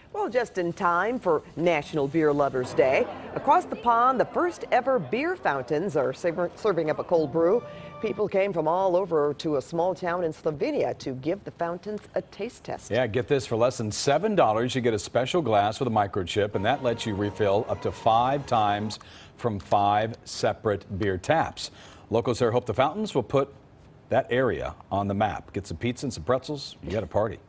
Well, just in time for National Beer Lovers Day. Across the pond, the first ever beer fountains are serving up a cold brew. People came from all over to a small town in Slovenia to give the fountains a taste test. Yeah, get this, for less than $7, you get a special glass with a microchip, and that lets you refill up to 5 times from 5 separate beer taps. Locals there hope the fountains will put that area on the map. Get some pizza and some pretzels, you got a party.